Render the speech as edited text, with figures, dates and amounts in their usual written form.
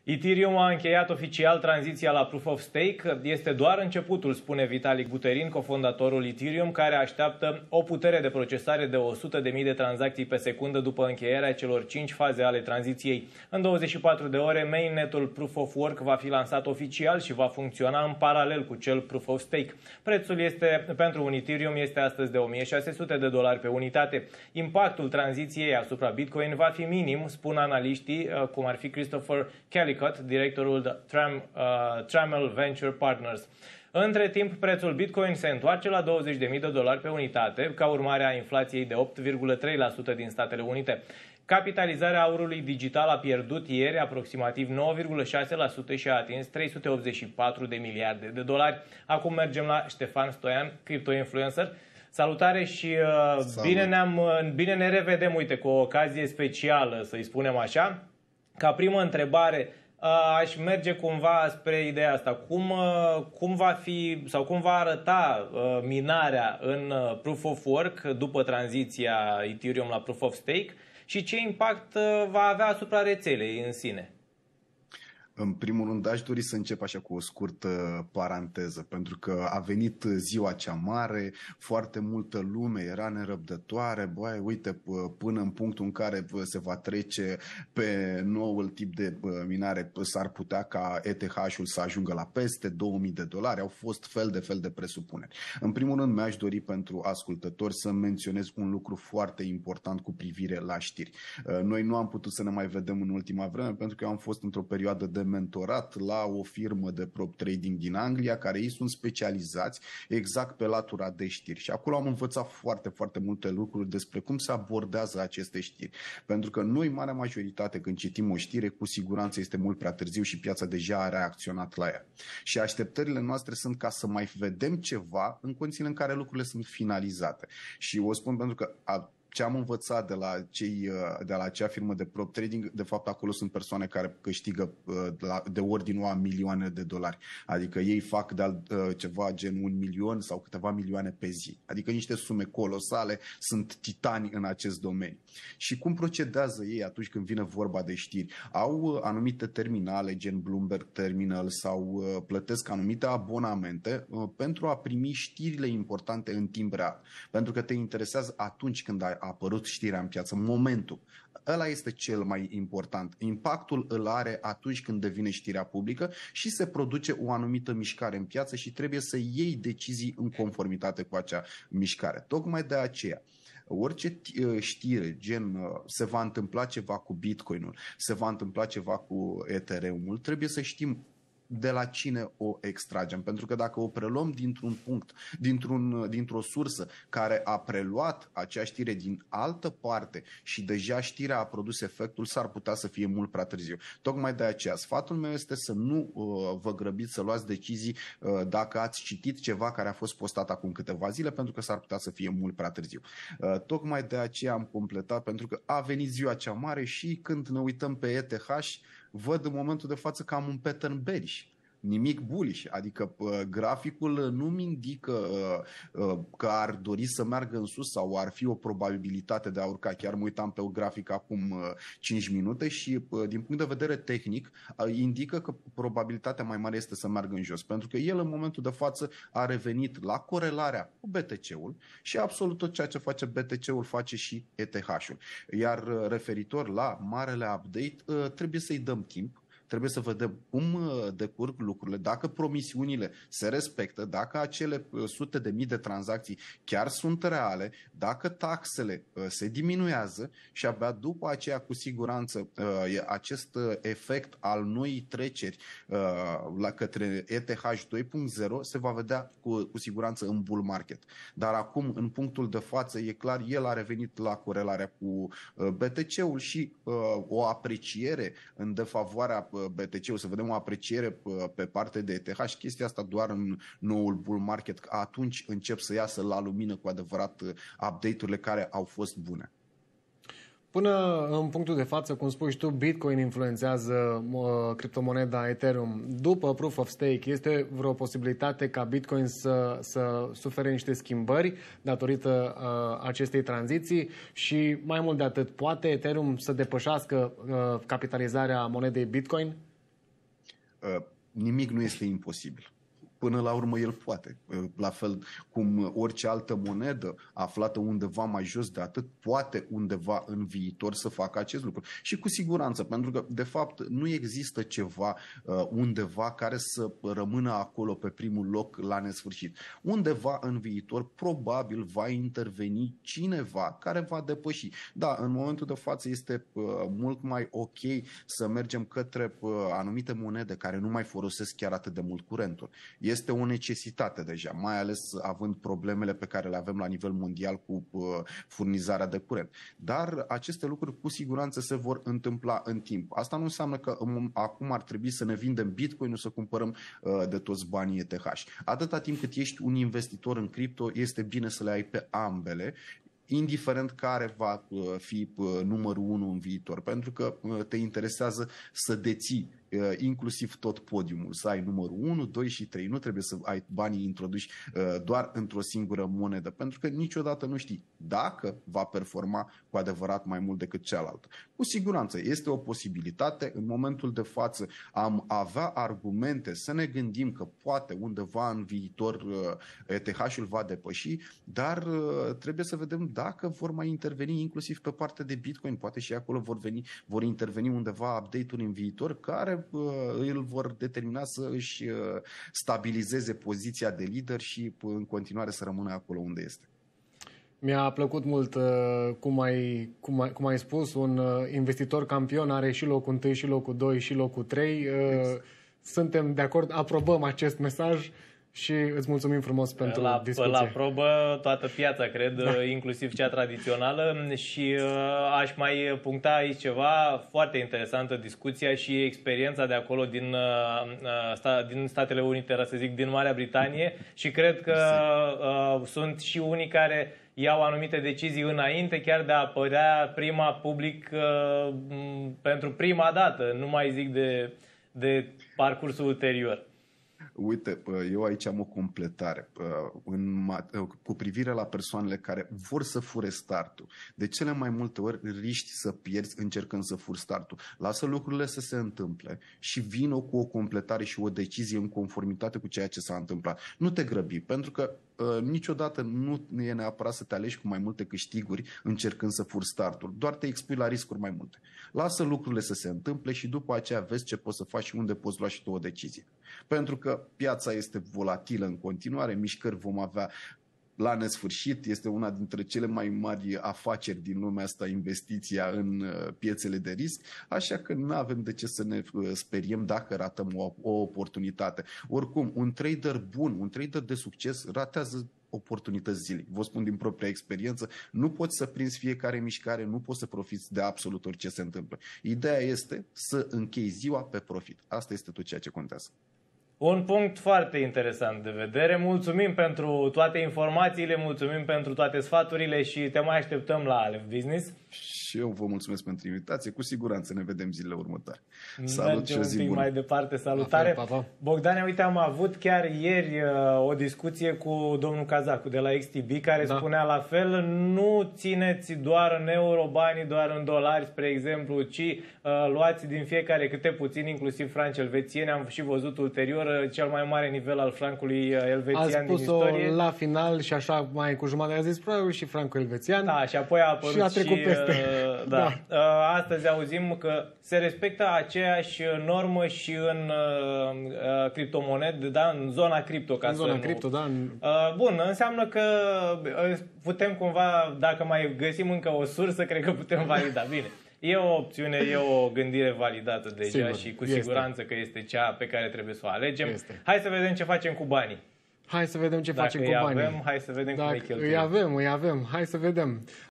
Ethereum a încheiat oficial tranziția la Proof of Stake. Este doar începutul, spune Vitalik Buterin, cofondatorul Ethereum, care așteaptă o putere de procesare de 100.000 de tranzacții pe secundă după încheierea celor 5 faze ale tranziției. În 24 de ore, mainnetul Proof of Work va fi lansat oficial și va funcționa în paralel cu cel Proof of Stake. Prețul pentru un Ethereum este astăzi de $1.600 pe unitate. Impactul tranziției asupra Bitcoin va fi minim, spun analiștii, cum ar fi Christopher Kelly, directorul Trammell Venture Partners. Între timp, prețul Bitcoin se întoarce la $20.000 pe unitate, ca urmare a inflației de 8,3% din Statele Unite. Capitalizarea aurului digital a pierdut ieri aproximativ 9,6% și a atins 384 de miliarde de dolari. Acum mergem la Ștefan Stoian, crypto-influencer. Salutare și bine ne revedem, uite, cu o ocazie specială, să-i spunem așa. Ca primă întrebare, aș merge cumva spre ideea asta. Cum va fi sau cum va arăta minarea în Proof of Work după tranziția Ethereum la Proof of Stake și ce impact va avea asupra rețelei în sine? În primul rând, aș dori să încep așa cu o scurtă paranteză, pentru că a venit ziua cea mare, foarte multă lume era nerăbdătoare, băi, uite, până în punctul în care se va trece pe noul tip de minare, s-ar putea ca ETH-ul să ajungă la peste $2.000, au fost fel de presupuneri. În primul rând, mi-aș dori pentru ascultători să menționez un lucru foarte important cu privire la știri. Noi nu am putut să ne mai vedem în ultima vreme, pentru că eu am fost într-o perioadă de mentorat la o firmă de prop trading din Anglia, care ei sunt specializați exact pe latura de știri. Și acolo am învățat foarte multe lucruri despre cum se abordează aceste știri. Pentru că noi, marea majoritate, când citim o știre, cu siguranță este mult prea târziu și piața deja a reacționat la ea. Și așteptările noastre sunt ca să mai vedem ceva în condițiile în care lucrurile sunt finalizate. Și o spun pentru că ce am învățat de la acea firmă de prop trading, de fapt acolo sunt persoane care câștigă de ordinul a milioane de dolari. Adică ei fac ceva gen 1 milion sau câteva milioane pe zi. Adică niște sume colosale, sunt titani în acest domeniu. Și cum procedează ei atunci când vine vorba de știri? Au anumite terminale, gen Bloomberg Terminal, sau plătesc anumite abonamente pentru a primi știrile importante în timp real. Pentru că te interesează atunci când a apărut știrea în piață, momentul. Ăla este cel mai important. Impactul îl are atunci când devine știrea publică și se produce o anumită mișcare în piață și trebuie să iei decizii în conformitate cu acea mișcare. Tocmai de aceea, orice știre, gen se va întâmpla ceva cu Bitcoinul, se va întâmpla ceva cu Ethereum-ul, trebuie să știm de la cine o extragem. Pentru că dacă o preluăm dintr-un punct, dintr-o sursă care a preluat acea știre din altă parte și deja știrea a produs efectul, s-ar putea să fie mult prea târziu. Tocmai de aceea, sfatul meu este să nu vă grăbiți să luați decizii dacă ați citit ceva care a fost postat acum câteva zile, pentru că s-ar putea să fie mult prea târziu. Tocmai de aceea am completat, pentru că a venit ziua cea mare și când ne uităm pe ETH, văd în momentul de față că am un pattern bearish, nimic bullish, adică graficul nu-mi indică că ar dori să meargă în sus sau ar fi o probabilitate de a urca. Chiar mă uitam pe un grafic acum 5 minute și din punct de vedere tehnic indică că probabilitatea mai mare este să meargă în jos, pentru că el în momentul de față a revenit la corelarea cu BTC-ul și absolut tot ceea ce face BTC-ul face și ETH-ul. Iar referitor la marele update, trebuie să-i dăm timp. Trebuie să vedem cum decurg lucrurile, dacă promisiunile se respectă, dacă acele sute de mii de tranzacții chiar sunt reale, dacă taxele se diminuează și abia după aceea, cu siguranță, acest efect al noii treceri la către ETH 2.0 se va vedea cu siguranță în bull market. Dar acum, în punctul de față, e clar, el a revenit la corelarea cu BTC-ul și o apreciere în defavoarea BTC-ul, să vedem o apreciere pe partea de ETH și chestia asta doar în noul bull market, atunci încep să iasă la lumină cu adevărat update-urile care au fost bune. Până în punctul de față, cum spui și tu, Bitcoin influențează criptomoneda Ethereum. După Proof of Stake, este vreo posibilitate ca Bitcoin să sufere niște schimbări datorită acestei tranziții? Și mai mult de atât, poate Ethereum să depășească capitalizarea monedei Bitcoin? nimic nu este imposibil. Până la urmă el poate. La fel cum orice altă monedă aflată undeva mai jos de atât, poate undeva în viitor să facă acest lucru. Și cu siguranță, pentru că de fapt nu există ceva undeva care să rămână acolo pe primul loc la nesfârșit. Undeva în viitor probabil va interveni cineva care va depăși. Da, în momentul de față este mult mai ok să mergem către anumite monede care nu mai folosesc chiar atât de mult curentul. Este o necesitate deja, mai ales având problemele pe care le avem la nivel mondial cu furnizarea de curent. Dar aceste lucruri cu siguranță se vor întâmpla în timp. Asta nu înseamnă că acum ar trebui să ne vindem Bitcoin-ul, să cumpărăm de toți banii ETH. Atâta timp cât ești un investitor în cripto, este bine să le ai pe ambele, indiferent care va fi numărul 1 în viitor, pentru că te interesează să deții inclusiv tot podiumul, să ai numărul 1, 2 și 3. Nu trebuie să ai banii introduși doar într-o singură monedă, pentru că niciodată nu știi dacă va performa cu adevărat mai mult decât cealaltă. Cu siguranță este o posibilitate. În momentul de față am avea argumente să ne gândim că poate undeva în viitor ETH-ul va depăși, dar trebuie să vedem dacă vor mai interveni inclusiv pe partea de Bitcoin. Poate și acolo vor interveni undeva update-uri în viitor care îl vor determina să își stabilizeze poziția de lider și în continuare să rămână acolo unde este. Mi-a plăcut mult cum ai spus, un investitor campion are și locul 1, și locul 2, și locul 3. Exact. Suntem de acord, aprobăm acest mesaj și îți mulțumim frumos pentru discuție. La probă toată piața, cred, inclusiv cea tradițională, și aș mai puncta aici ceva foarte interesantă, discuția și experiența de acolo din Statele Unite, să zic, din Marea Britanie, și cred că sunt și unii care iau anumite decizii înainte chiar de a apărea prima public pentru prima dată, nu mai zic de parcursul ulterior. Uite, eu aici am o completare cu privire la persoanele care vor să fure startul. De cele mai multe ori riști să pierzi încercând să furi startul. Lasă lucrurile să se întâmple și vină cu o completare și o decizie în conformitate cu ceea ce s-a întâmplat. Nu te grăbi, pentru că niciodată nu e neapărat să te alegi cu mai multe câștiguri încercând să furi startul. Doar te expui la riscuri mai multe. Lasă lucrurile să se întâmple și după aceea vezi ce poți să faci și unde poți lua și tu o decizie. Pentru că piața este volatilă în continuare, mișcări vom avea la nesfârșit, este una dintre cele mai mari afaceri din lumea asta, investiția în piețele de risc, așa că nu avem de ce să ne speriem dacă ratăm o oportunitate. Oricum, un trader bun, un trader de succes ratează oportunități zilei. Vă spun din propria experiență, nu poți să prinzi fiecare mișcare, nu poți să profiți de absolut orice se întâmplă. Ideea este să închei ziua pe profit. Asta este tot ceea ce contează. Un punct foarte interesant de vedere. Mulțumim pentru toate informațiile, mulțumim pentru toate sfaturile și te mai așteptăm la Aleph Business. Și eu vă mulțumesc pentru invitație. Cu siguranță ne vedem zilele următoare. Salut și o zi bună. Mai departe, salutare. Pa. Bogdane, uite, am avut chiar ieri o discuție cu domnul Cazacu de la XTB, care spunea la fel: nu țineți doar în euro banii, doar în dolari, spre exemplu, ci luați din fiecare câte puțin, inclusiv franci elvețieni. Am și văzut ulterior cel mai mare nivel al francului elvețian din istorie. La final și așa mai cu jumătate a zis probabil și francul elvețian. Da, și apoi a apărut și a trecut peste. Da. Astăzi auzim că se respectă aceeași normă și în criptomonede, da? În zona cripto. Bun, înseamnă că putem cumva, dacă mai găsim încă o sursă, cred că putem valida. Bine. E o opțiune, e o gândire validată deja. Sigur, și cu siguranță că este cea pe care trebuie să o alegem. Hai să vedem ce facem cu banii. Hai să vedem ce facem cu banii. Hai să vedem cum îi cheltuim. Îi avem. Hai să vedem.